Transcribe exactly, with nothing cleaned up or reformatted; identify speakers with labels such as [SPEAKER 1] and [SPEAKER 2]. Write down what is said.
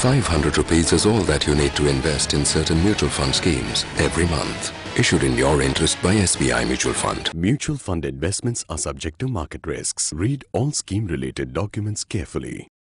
[SPEAKER 1] five hundred rupees is all that you need to invest in certain mutual fund schemes every month. Issued in your interest by S B I Mutual Fund.
[SPEAKER 2] Mutual fund investments are subject to market risks. Read all scheme-related documents carefully.